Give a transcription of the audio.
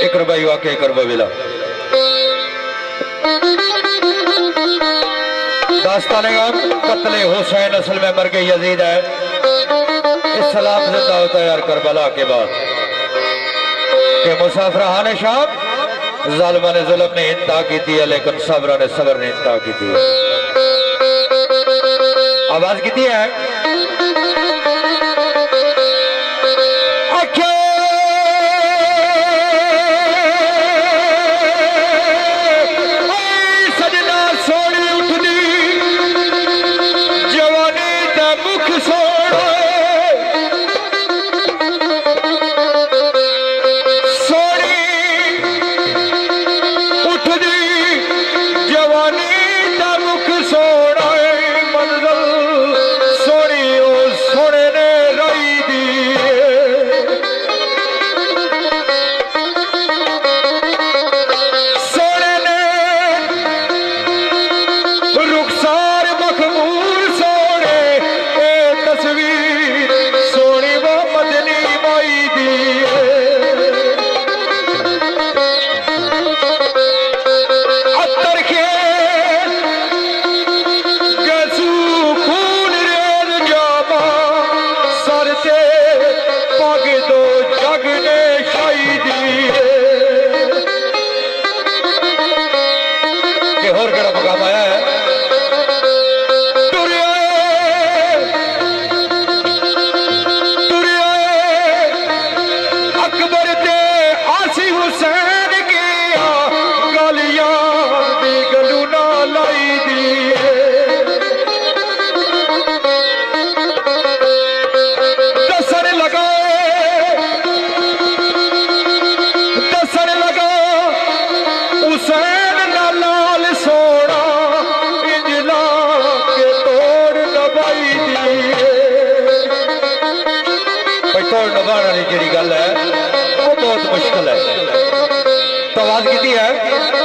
एक रुपये वाकई करबला दास्तानेगा कत्ले हुसैन असल में मर गई यजीद है। इस्लाम जिंदा होता है यार करबला के बाद के मुसाफिरान शाम जालिमा ने जुल्म ने इंतहा की थी लेकिन सब्र ने इंतहा की थी। आवाज की है गल है वो बहुत मुश्किल है। तो आवाज की है